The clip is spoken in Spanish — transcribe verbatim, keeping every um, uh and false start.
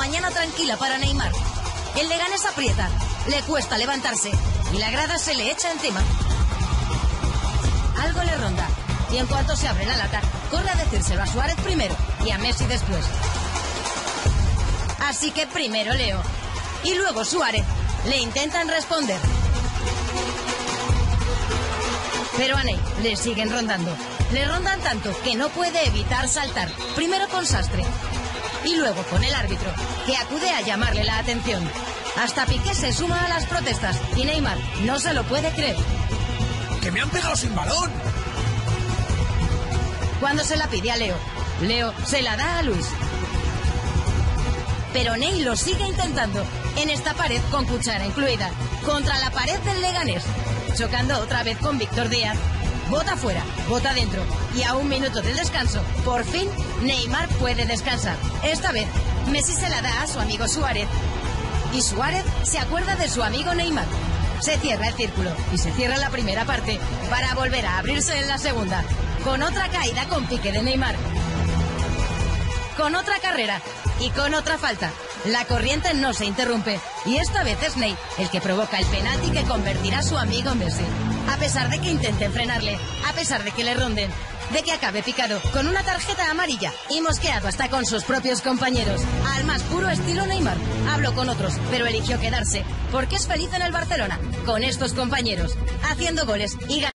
mañana tranquila para Neymar. El Leganés aprieta, le cuesta levantarse y la grada se le echa encima. Algo le ronda y en cuanto se abre la lata, corre a decírselo a Suárez primero y a Messi después. Así que primero Leo y luego Suárez le intentan responder. Pero a Ney le siguen rondando. Le rondan tanto que no puede evitar saltar. Primero con Sastre y luego con el árbitro, que acude a llamarle la atención. Hasta Piqué se suma a las protestas y Neymar no se lo puede creer. ¡Que me han pegado sin balón! Cuando se la pide a Leo, Leo se la da a Luis. Pero Ney lo sigue intentando, en esta pared con cuchara incluida, contra la pared del Leganés, chocando otra vez con Víctor Díaz. Bota fuera, bota dentro, y a un minuto del descanso, por fin, Neymar puede descansar. Esta vez, Messi se la da a su amigo Suárez, y Suárez se acuerda de su amigo Neymar. Se cierra el círculo, y se cierra la primera parte, para volver a abrirse en la segunda, con otra caída con pique de Neymar, con otra carrera, y con otra falta. La corriente no se interrumpe, y esta vez es Ney el que provoca el penalti que convertirá a su amigo Messi. A pesar de que intenten frenarle, a pesar de que le ronden, de que acabe picado con una tarjeta amarilla y mosqueado hasta con sus propios compañeros. Al más puro estilo Neymar. Habló con otros, pero eligió quedarse, porque es feliz en el Barcelona, con estos compañeros, haciendo goles y ganando.